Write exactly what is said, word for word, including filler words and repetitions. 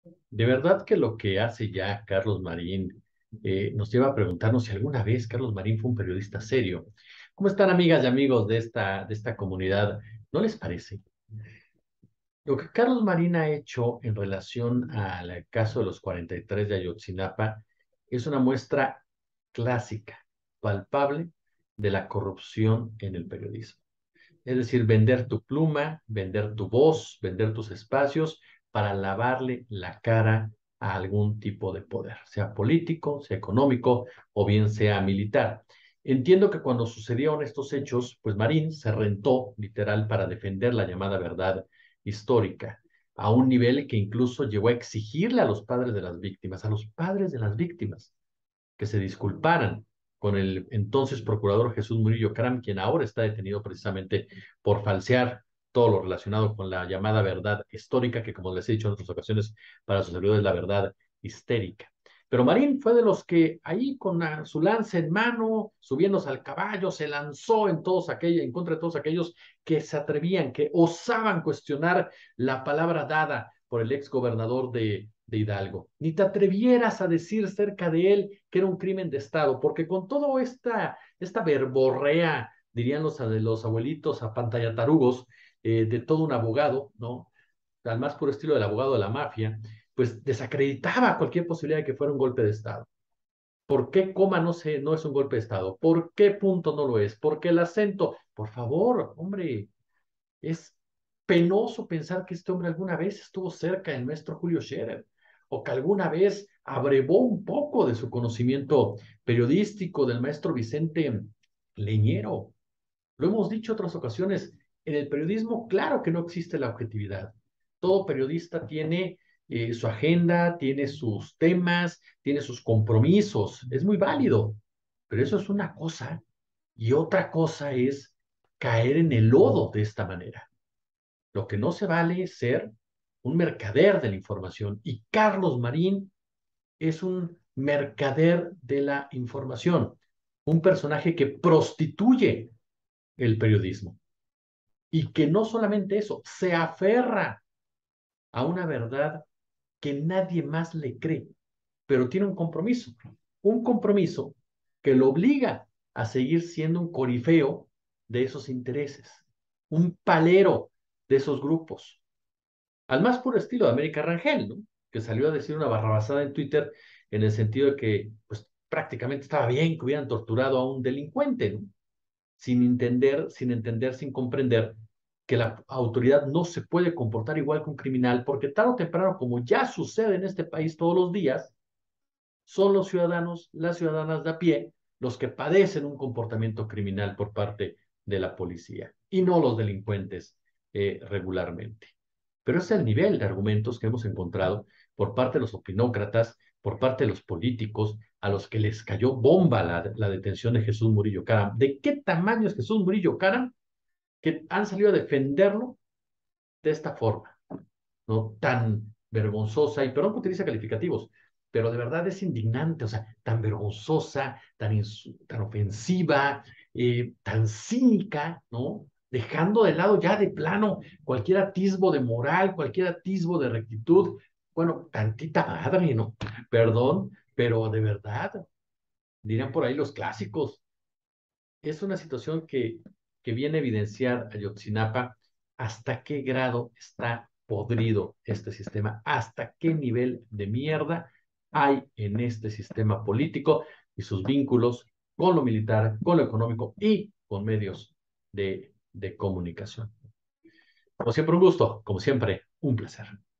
De verdad que lo que hace ya Carlos Marín eh, nos lleva a preguntarnos si alguna vez Carlos Marín fue un periodista serio. ¿Cómo están, amigas y amigos de esta, de esta comunidad? ¿No les parece? Lo que Carlos Marín ha hecho en relación al caso de los cuarenta y tres de Ayotzinapa es una muestra clásica, palpable, de la corrupción en el periodismo. Es decir, vender tu pluma, vender tu voz, vender tus espacios para lavarle la cara a algún tipo de poder, sea político, sea económico o bien sea militar. Entiendo que cuando sucedieron estos hechos, pues Marín se rentó literal para defender la llamada verdad histórica, a un nivel que incluso llegó a exigirle a los padres de las víctimas, a los padres de las víctimas, que se disculparan con el entonces procurador Jesús Murillo Caram, quien ahora está detenido precisamente por falsear todo lo relacionado con la llamada verdad histórica, que como les he dicho en otras ocasiones, para su servidor es la verdad histérica. Pero Marín fue de los que ahí con la, su lanza en mano, subiéndose al caballo, se lanzó en todos aquellos, en contra de todos aquellos que se atrevían, que osaban cuestionar la palabra dada por el ex gobernador de, de Hidalgo. Ni te atrevieras a decir cerca de él que era un crimen de Estado, porque con toda esta, esta verborrea, dirían los, los abuelitos a pantallatarugos, eh, de todo un abogado, ¿no? Al más puro estilo del abogado de la mafia, pues desacreditaba cualquier posibilidad de que fuera un golpe de Estado. ¿Por qué coma no, se, no es un golpe de Estado? ¿Por qué punto no lo es? ¿Por qué el acento? Por favor, hombre, es penoso pensar que este hombre alguna vez estuvo cerca del maestro Julio Scherer o que alguna vez abrevó un poco de su conocimiento periodístico del maestro Vicente Leñero. Lo hemos dicho en otras ocasiones, en el periodismo, claro que no existe la objetividad. Todo periodista tiene eh, su agenda, tiene sus temas, tiene sus compromisos. Es muy válido, pero eso es una cosa y otra cosa es caer en el lodo de esta manera. Lo que no se vale es ser un mercader de la información. Y Carlos Marín es un mercader de la información, un personaje que prostituye el periodismo y que no solamente eso, se aferra a una verdad que nadie más le cree, pero tiene un compromiso, un compromiso que lo obliga a seguir siendo un corifeo de esos intereses, un palero de esos grupos, al más puro estilo de América Rangel, ¿no? Que salió a decir una barrabasada en Twitter en el sentido de que, pues, prácticamente estaba bien que hubieran torturado a un delincuente, ¿no? Sin entender, sin entender, sin comprender que la autoridad no se puede comportar igual que un criminal, porque tarde o temprano, como ya sucede en este país todos los días, son los ciudadanos, las ciudadanas de a pie, los que padecen un comportamiento criminal por parte de la policía y no los delincuentes eh, regularmente. Pero ese es el nivel de argumentos que hemos encontrado por parte de los opinócratas, por parte de los políticos, a los que les cayó bomba la, la detención de Jesús Murillo Caram. ¿De qué tamaño es Jesús Murillo Caram que han salido a defenderlo de esta forma, ¿no? Tan vergonzosa, y perdón que utilice calificativos, pero de verdad es indignante, o sea, tan vergonzosa, tan, tan ofensiva, eh, tan cínica, ¿no? Dejando de lado ya de plano cualquier atisbo de moral, cualquier atisbo de rectitud. Bueno, tantita madre, ¿no? Perdón, pero de verdad, dirían por ahí los clásicos, es una situación que, que viene a evidenciar a Ayotzinapa hasta qué grado está podrido este sistema, hasta qué nivel de mierda hay en este sistema político y sus vínculos con lo militar, con lo económico y con medios de, de comunicación. Como siempre, un gusto, como siempre, un placer.